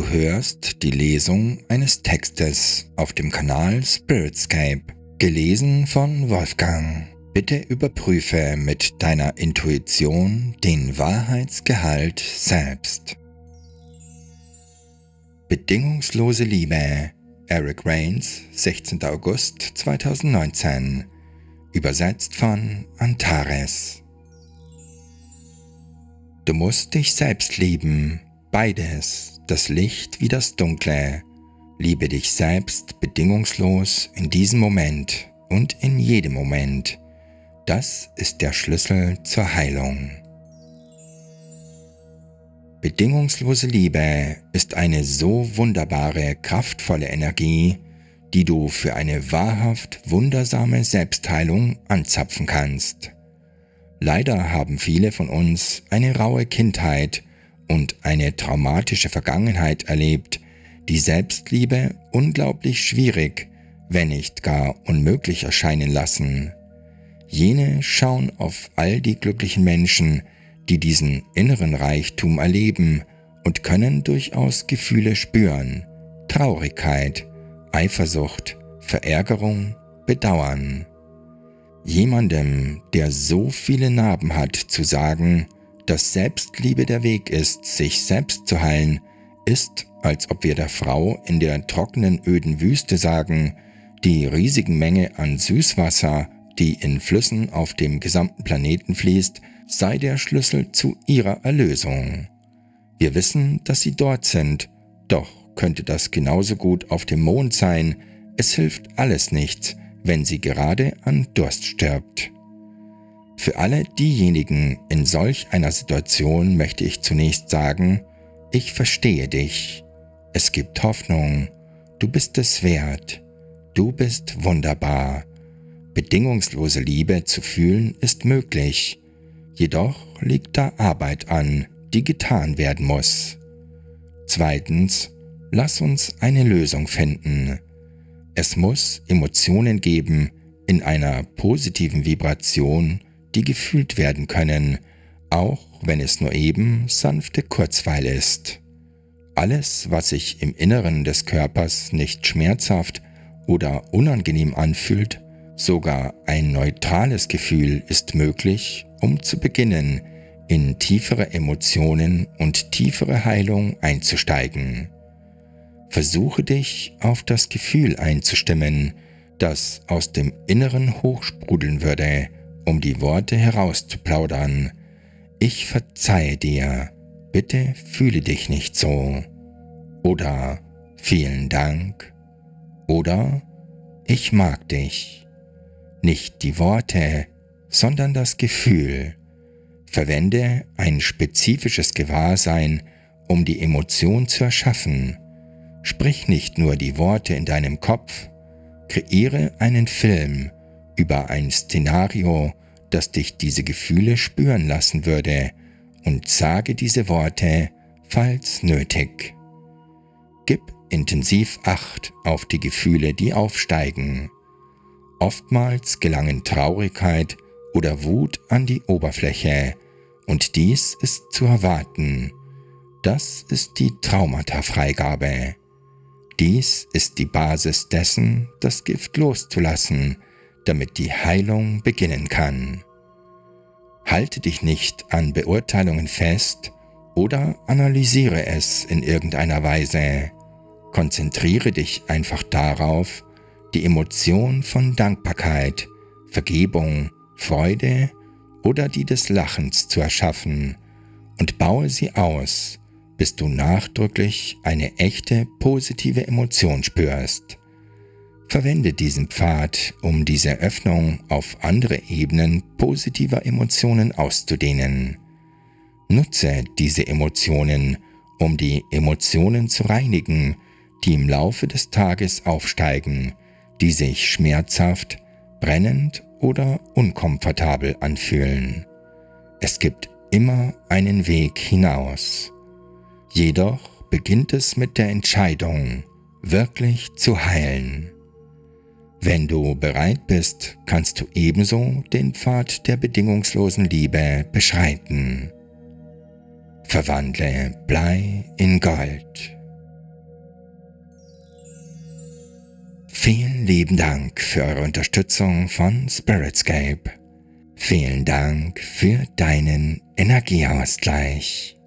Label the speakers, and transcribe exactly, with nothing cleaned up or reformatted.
Speaker 1: hörst die Lesung eines Textes auf dem Kanal Spiritscape, gelesen von Wolfgang. Bitte überprüfe mit deiner Intuition den Wahrheitsgehalt selbst. Bedingungslose Liebe, Eric Reins, sechzehnter August zweitausendneunzehn, übersetzt von Antares. Du musst dich selbst lieben, beides, das Licht wie das Dunkle. Liebe dich selbst bedingungslos in diesem Moment und in jedem Moment. Das ist der Schlüssel zur Heilung. Bedingungslose Liebe ist eine so wunderbare, kraftvolle Energie, die du für eine wahrhaft wundersame Selbstheilung anzapfen kannst. Leider haben viele von uns eine raue Kindheit und eine traumatische Vergangenheit erlebt, die Selbstliebe unglaublich schwierig, wenn nicht gar unmöglich erscheinen lassen. Jene schauen auf all die glücklichen Menschen, die diesen inneren Reichtum erleben und können durchaus Gefühle spüren: Traurigkeit, Eifersucht, Verärgerung, Bedauern. Jemandem, der so viele Narben hat, zu sagen, dass Selbstliebe der Weg ist, sich selbst zu heilen, ist, als ob wir der Frau in der trockenen, öden Wüste sagen, die riesigen Menge an Süßwasser, die in Flüssen auf dem gesamten Planeten fließt, sei der Schlüssel zu ihrer Erlösung. Wir wissen, dass sie dort sind, doch könnte das genauso gut auf dem Mond sein. Es hilft alles nichts, wenn sie gerade an Durst stirbt. Für alle diejenigen in solch einer Situation möchte ich zunächst sagen: Ich verstehe dich. Es gibt Hoffnung. Du bist es wert. Du bist wunderbar. Bedingungslose Liebe zu fühlen ist möglich. Jedoch liegt da Arbeit an, die getan werden muss. Zweitens, lass uns eine Lösung finden. Es muss Emotionen geben in einer positiven Vibration, die gefühlt werden können, auch wenn es nur eben sanfte Kurzweil ist. Alles, was sich im Inneren des Körpers nicht schmerzhaft oder unangenehm anfühlt, sogar ein neutrales Gefühl ist möglich, um zu beginnen, in tiefere Emotionen und tiefere Heilung einzusteigen. Versuche dich auf das Gefühl einzustimmen, das aus dem Inneren hochsprudeln würde, um die Worte herauszuplaudern: Ich verzeihe dir, bitte fühle dich nicht so. Oder vielen Dank. Oder ich mag dich. Nicht die Worte, sondern das Gefühl. Verwende ein spezifisches Gewahrsein, um die Emotion zu erschaffen. Sprich nicht nur die Worte in deinem Kopf, kreiere einen Film über ein Szenario, das dich diese Gefühle spüren lassen würde, und sage diese Worte, falls nötig. Gib intensiv Acht auf die Gefühle, die aufsteigen. Oftmals gelangen Traurigkeit oder Wut an die Oberfläche, und dies ist zu erwarten. Das ist die Traumata-Freigabe. Dies ist die Basis dessen, das Gift loszulassen, damit die Heilung beginnen kann. Halte dich nicht an Beurteilungen fest oder analysiere es in irgendeiner Weise. Konzentriere dich einfach darauf, die Emotion von Dankbarkeit, Vergebung, Freude oder die des Lachens zu erschaffen und baue sie aus, bis du nachdrücklich eine echte positive Emotion spürst. Verwende diesen Pfad, um diese Öffnung auf andere Ebenen positiver Emotionen auszudehnen. Nutze diese Emotionen, um die Emotionen zu reinigen, die im Laufe des Tages aufsteigen, die sich schmerzhaft, brennend oder unkomfortabel anfühlen. Es gibt immer einen Weg hinaus. Jedoch beginnt es mit der Entscheidung, wirklich zu heilen. Wenn du bereit bist, kannst du ebenso den Pfad der bedingungslosen Liebe beschreiten. Verwandle Blei in Gold. Vielen lieben Dank für eure Unterstützung von Spiritscape. Vielen Dank für deinen Energieausgleich.